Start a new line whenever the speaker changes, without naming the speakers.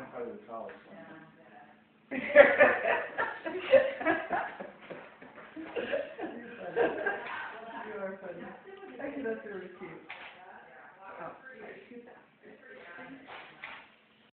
I'm probably the tallest one.
You are funny. Actually, that's really cute. Oh.